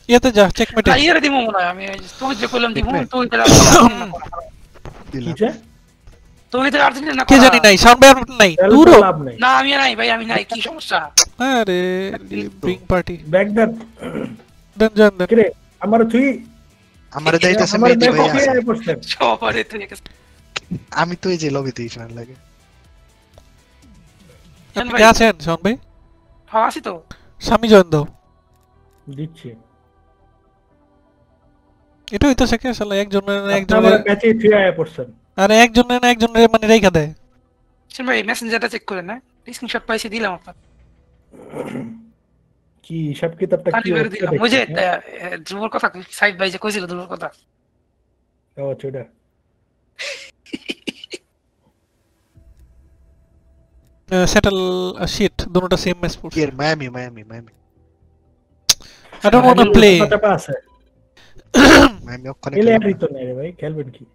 ইয়াতে যা চেকমেটে না ইয়ারে দিমু মনে হয় আমি তুই যে কইলাম দিমু তুই তো কিছে তুই তো আর্জেন্টিনা না কে জানি নাই সাউন্ড বের নাই তাহলে দূর তো লাভ নাই না আমি নাই ভাই আমি নাই কি সমস্যা আরে bring party back that then জান দেন কিরে আমার তুই আমারে দাইতাছে আমার মেহেদি ভাই আছে সবারে তুই আমি তো এই যে লবিতে ইফরান লাগে আপনি কে আছেন শাওন ভাই হ্যাঁ আসি তো স্বামী জয়েন দাও দিচ্ছি এটা হইতাছে কি আসলে একজনের আমার একজনের ম্যাচে 3 আয়া পড়ছেন আরে একজনের না একজনের মানে রেখা দেয় শুন ভাই মেসেঞ্জারটা চেক করে না স্ক্রিনশট পাইছি দিলাম আপনার কি সব কিতাবটা পানি কি বের দিলাম ওই যে ধ্রুবর কথা সাইড ভাই যে কইছিল ধ্রুবর কথা ও চুড়া সেটেল শিট দুটোটা সেম ম্যাচ পড়ছে কি Miami I don't want to play কথাটা আছে মায়ামি ওখানে এলে আর তো নাই রে ভাই খেলবেন কি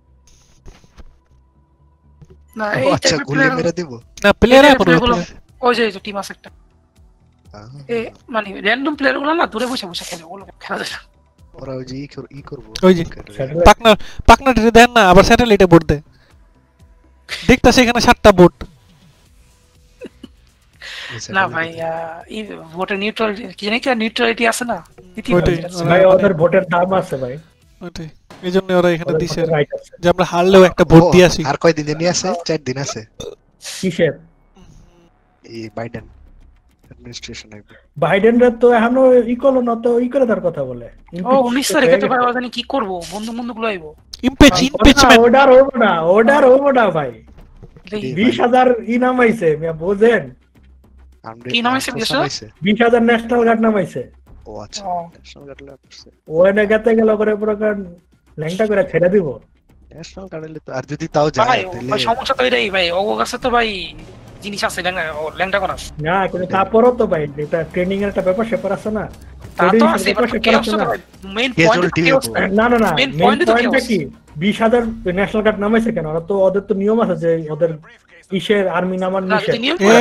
না ও এই আচ্ছা গুলি মেরে দেব না প্লেয়ার এখন ওই যে টিম আছে একটা এ মানে র‍্যান্ডম প্লেয়ার গুলো না দূরে বসে বসে খেলে ওগুলো খেলা যায় না ওরা ওই যে ই করব ওই যে পাকনাটে দেন না আবার স্যাটেলাইটে বোর্ড দেয় দেখতাছে এখানে 7টা বোর্ড না ভাই এই ভোটার নিউট্রালিটি কি জানি কি নিউট্রালিটি আছে না ভাই ওদের ভোটের দাম আছে ভাই ওটাই এইজন্য ওরা এখানে দিছে রাইট আছে যে আমরা হারলেও একটা ভোট দিয়ে আসি আর কয় দিন আছে 4 দিন আছে কিসের এই বাইডেন অ্যাডমিনিস্ট্রেশন আইবে বাইডেনরা তো এখনো ইকলো না তো ই করে তার কথা বলে ও 19 তারিখে তো ভাই জানি কি করব বন্ধু গুলো আইবো ইমপিচমেন্ট অর্ডার হবো না ভাই 20,000 ইনাম আইছে মিয়া বুঝেন কি নাম আছে 20,000 ন্যাশনাল গার্ড নামাইছে ও আচ্ছা ন্যাশনাল গার্ড লাগছে ওখানে গেতে গেল করে পুরো ল্যাংটা করে ছেড়ে দিব ন্যাশনাল গার্ডে তো আর যদি তাও যায় তাহলে ভাই সমস্যা তো এটাই ভাই ও কাছে তো ভাই জিনিস আছে ল্যাংটা করাস না কিন্তু তারপরও তো ভাই এটা ট্রেনিং এর একটা ব্যাপার সেপার আছে না তা তো আছে মেইন পয়েন্ট না মেইন পয়েন্টটা কি 20,000 ন্যাশনাল গার্ড নামাইছে কেন ওরা তো ওদের তো নিয়ম আছে যে ওদের কিসের আর্মি নামান নিষেধ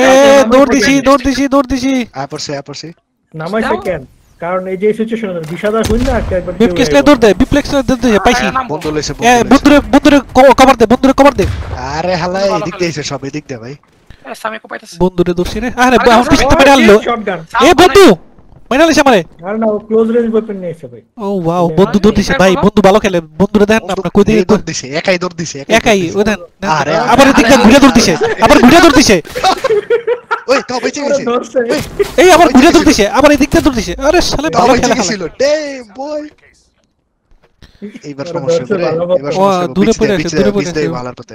দৌড় দিছি আপরছে নামাইছে কেন কারণ এই যে সিচুয়েশন 20,000 হইন না একবার বিপ্লেক্সলে দৌড় দে পাইছি বন্ধু লইছে বন্ধুরে কভার দে আরে হালা এদিক দিয়েছে সব এদিক দে ভাই সামনে কো পাইতাছে বন্ধুরে দৌড়ছি রে আরে পিছনে মেরে আনলো এ বন্ধু মেরালিস আমারে আরে না ও ক্লোজ রেঞ্জ ওয়েপন নিয়েছে ভাই ও ওয়াও বন্ধু দৌড় দিছে ভাই বন্ধু ভালো খেলে বন্ধুরে দেখেন না আপনারা কই দিকে দৌড় দিছে একাই দৌড় দিছে একাই ও দেন আরে আবার এদিকে ঘুরে দৌড় দিছে ওই তো বেঁচে গেছে এই আবার ঘুরে দৌড় দিছে আবার এদিকে দৌড় দিছে আরে শালা ভালো খেলা ছিল ড্যাম বয় এইবার সমস্যা করে দূরে পড়ে আছে ভালোর পথে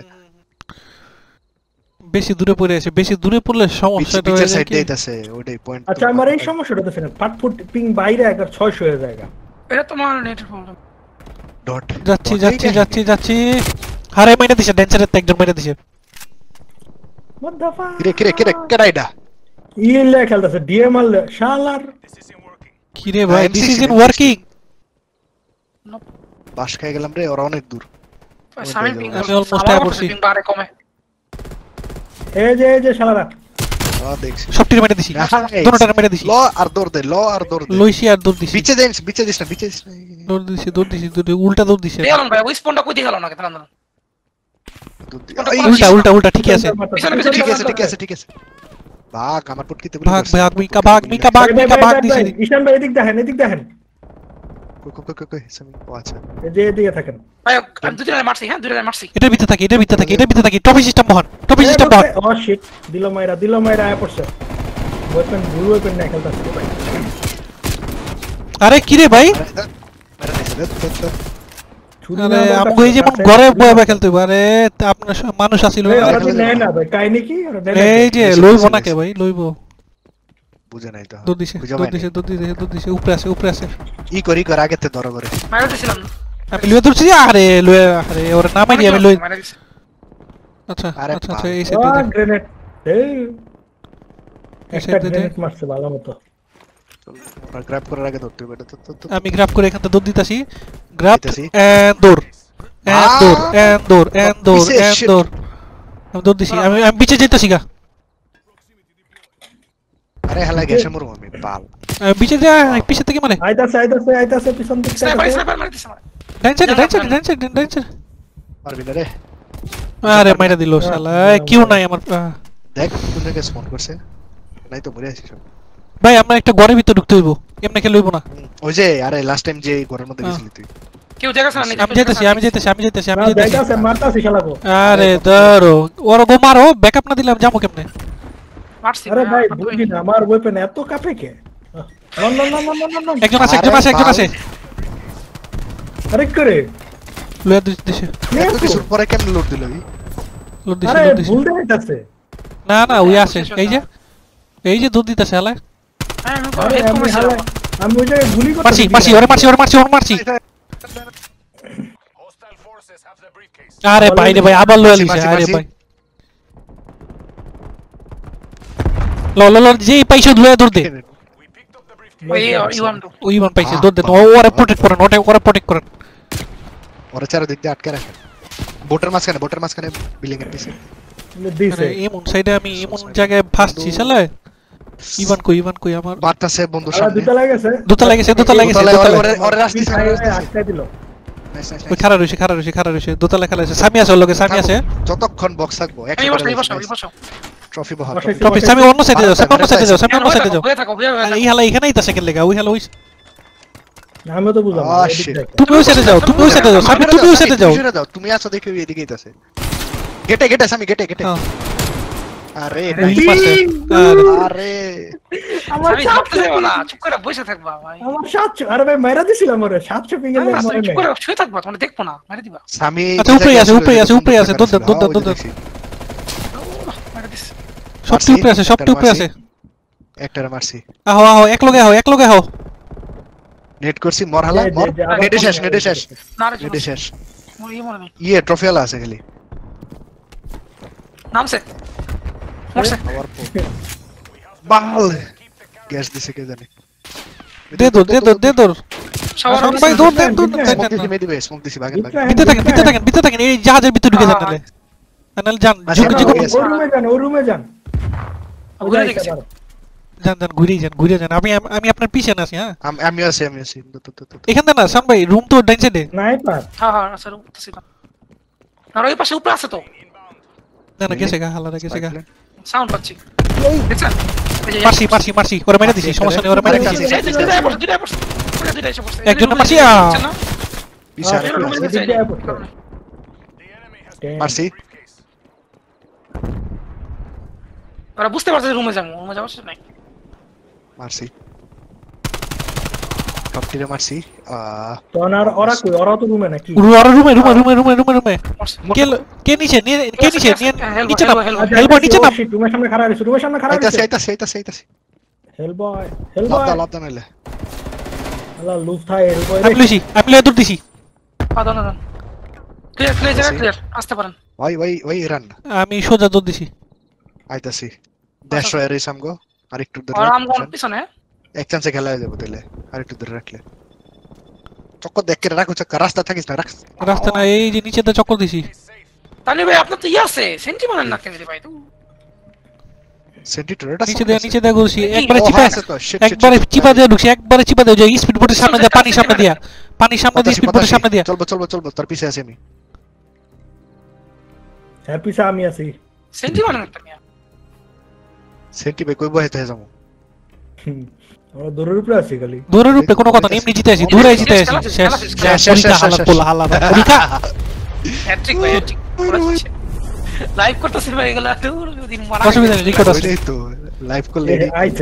বেশি দূরে পড়লে সমস্যাটা হয়ে যায় সাইড দিতেছে ওইটাই পয়েন্ট আচ্ছা আমার এই সমস্যাটা তো ফেনা ফাটফুট পিং বাইরে একবার 600 হয়ে যায় এটা তোমার নেটের প্রবলেম ডট যাচ্ছি হারে মেরে দিছে ডেঞ্জারের তো একজন মেরে দিছে মদ্দাফা কিরে কেডাইডা ইলে খেলতেছে ডিএমএল শালার কি রে ভাই দিস ইজ ইন ওয়ার্কিং বাস খাই গেলাম রে ওরা অনেক দূর সামনে পিং অলমোস্ট আই পড়ছি পিং বারে কমে এই যে শালারা দেখছি সব টির মেরে দিছি দুটোটার মেরে দিছি ল আর দৌড় দে লইছি আর দৌড় দিছি বিচে দিস না দৌড় দিছি উল্টা দৌড় দিছে দেয়ালন ভাই ওই স্পনটা কই দিগালো না কেন না উল্টা ঠিক আছে ঠিক আছে ভাগ আমার পটকিতে বলি ভাগ মিকা ভাগ দিছি ঈশান ভাই এদিক দেখেন কই সামি ও আচ্ছা এদিকে থাকেন ভাই আমি দুইটা মারছি এটার ভিতরে থাকি টপি সিস্টেম বহান ও শিট দিল মাইরা আয় পড়ছে ওয়েপন ব্লু ওয়েপন না খেলতাছে ভাই আরে কি রে ভাই আরে আমগো এই যেমন ঘরে বয়ে খেলতে পারে আপনার মানুষ আছিল না ভাই কাহিনী কি এই যে লইবো না কে ভাই লইবো বুঝে নাই তো দৌড় দিছে উপরে আছে ই করি আগেতে ধরো করে মারা দিছিলাম আমি লুয়ে ধরছি আরে ওর নামই দি আমি লই আচ্ছা এই সাইডে গ্রেনেড একটা গ্রেনেড মারছে ভালো মতো আমরা গ্র্যাব করার আগে ধরতে হবে তো আমি গ্র্যাব করে এখান থেকে দৌড় দিতাছি গ্র্যাব এন্ড দৌড় আমি দৌড় দিছি আমি পিছে যাইতাছি গা আরে হালা গেছে মরু আমি বাল বিচে যা পিছে থেকে মানে আইতাছে পিছন দিকে স্নাইপার মারি দিছে আমারে ডাইন সাইড পারবি না রে আরে মাইরা দিল শালা কিউ নাই আমার দেখ কোন জায়গায় স্পন করছে নাই তো মরে আছিস ভাই আমরা একটা ঘরের ভিতর ঢুকতে হইব এমনি খেলে হইব না ওই যে আরে লাস্ট টাইম যে ঘরের মধ্যে গেছিলি তুই কেউ জায়গা আছে না আমি যেতেছি যাইতাছে মারতাছে শালাকো আরে ধরো ওরা গো মারো ব্যাকআপ না দিলাম যাবো কেমনে মারছি আরে ভাই বুঝি না আমার ওয়েপন এত কাঁপে কে না একজন আছে আরে করে লয়া দিছে এত কিছুর পরে কেমন লোড দিল লোড আরে দিছে ভুল দেখাইতাছে না ওই আছে এই যে দুধ দিতেছে শালা আমি ওই জায়গায় গুলি করতে মারছি আরে ভাই রে ভাই আবার লয়া লিছে আরে ভাই লো যে পাইছো লয়া দৌড় দে ওই ইমান পাইছে দৌড় দে ওরে প্রোটেক্ট করেন ওরা চার দিক দিয়ে আটকে রাখে বোটের মাঝখানে বিল্ডিং এর পিছে দিছে এমন সাইডে আমি এমন জায়গায় ফাঁসছি শালা ইমান কই আমার বাতাসে বন্ধু সামনে দুটা লাগেছে ওরে রাস্তা আটকে দিল ওই খাড়া রইছে দুতলা খেলা আছে সামি আছে যতক্ষণ বক্স থাকবো ট্রফি বহাল টপি সামি অন্য সাইডে যাও এই হালা এখানেই তা সেকেন্ড লেগা ওই হালা ওই আমি তো বুঝলাম তুমি ওই সাইডে যাও সামি তুমি ওই সাইডে যাও তুমি আছো দেখে এদিকেই আছে গেটে সামি গেটে আরে আরে আমার সাথে যাও না চুপ করে বসে থাকবা ভাই আমার 700 আরে ভাই মাইরা দিছিলাম ওরে 700 পিং এর মরে চুপ করে শুয়ে থাকবা তোমরা দেখবো না মারি দিবা সামি আচ্ছা উপরে আছে দুধ মারি দিস সবটি উপরে আছে একটারে মারছি আহো এক লগে আহো নেট করছি মরহালা নেটে শেষ ইয়ে ট্রফি আলা আছে খালি নামছে মরছে বাল গ্যাস দিছে কে জানে দে দৌড় সবার ভাই দৌড় স্মোক দিছি ভাগেন ভিতরে থাকেন এই জাহাজের ভিতর ঢুকে যান নালে যান ও রুমে যান ঘুরে যান আমি আপনার পিছনে আছি হ্যাঁ আমি আছি এখানে না সাম ভাই রুম তো ডাইন সাইডে স্নাইপার হ্যাঁ স্যার না ওই পাশে উপরে আছে তো না গেছে গা সাউন্ড পাচ্ছি দেখছেন মারছি ওরে মেরে দিছি সমস্যা নেই ওরে মেরে দিছি একজন মারছি মারছি ওরা বুঝতে পারছে রুমে যাবো সেটা নাই মারছি টপটিরে মারছি ওরা তো রুমে নাকি রুমে কে নিচে না হেলবো নিচে না রুমের সামনে খাড়া আছে আইতাছে হেলবয় লাভ দানাইলে আল্লাহ লুফায় হেলবয় আমি লয়ে দৌড় দিছি দাও ক্লিয়ার আসতে পারেন ওই রান আমি সোজা দৌড় দিছি আইতাছি ড্যাশ রয়ে সামগো আরেকটু ধরে আর আম কোন পিছনে এক চান্সে খেলা হয়ে যাবে তাহলে আরেকটু ধরে রাখলে চক্কর দেখে রাখো রাস্তা থাকিস না রাস্তা না এই যে নিচে তো চক্কর দিছি তাহলে ভাই আপনার তো আছে সেন্টিমেন্ট না কেন ভাই তো সেন্টিটোরটা নিচে দে ঘুরছি একবারে চিপা দিয়ে ঢুকছি একবারে চিপা দিয়ে যে স্পিড বোটের সামনে দিয়ে পানির সামনে দিয়ে স্পিড বোটের সামনে দিয়ে চলবো তার পিছে আছি আমি পিছে আমি আছি সেন্টিমেন্ট একটা মিয়া সেন্টি ভাই কই বহেতে যাবো আমরা দূরের উপরে আছি খালি দূরের উপরে কোনো কথা নেই এমনি জিতে আছি দূরে জিতে আছি শেষ হালা পরীক্ষা হ্যাট্রিক ভাই হ্যাট্রিক লাইভ করতেছি ভাই এগুলা দিন মারা অসুবিধা নেই রেকর্ড আছে তো লাইভ করলে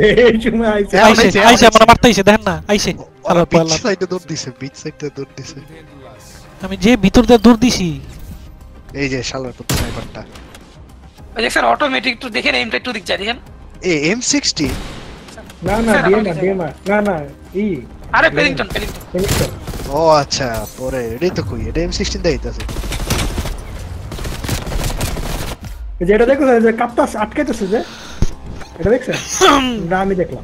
আইছে আমরা মারতেইছে দেখেন না আইছে আল্লাহ বিচ সাইডে দৌড় দিছে আমি যে ভিতর দিয়ে দৌড় দিছি এই যে শালার পুত্র স্নাইপারটা ওই দেখেন অটোমেটিক একটু দেখেন এমটা একটু দিক যায় দেখেন M60 না ই আরে পেলিংটন ও আচ্ছা পরে এটাই তো কই এটা M16 দেইতাছে যেটা দেখো যে কাপটা আটকাইতেছে যে এটা দেখছেন না আমি দেখলাম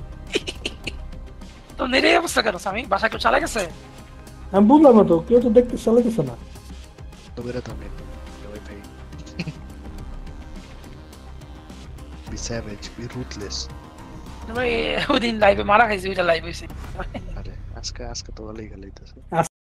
তো নেরে অবস্থা কেন আমি বাসা কেউ চালা গেছে আমি বুঝলাম না তো কেউ তো দেখতে চালাইতেছে না তো বেরে তো নেই ওই ভাই be savage be ruthless ভাই ওদিন লাইভে মারা খাইছি ওইটা লাইভ হইছে আরে আজকে তো ভালোই খেলাইতেছে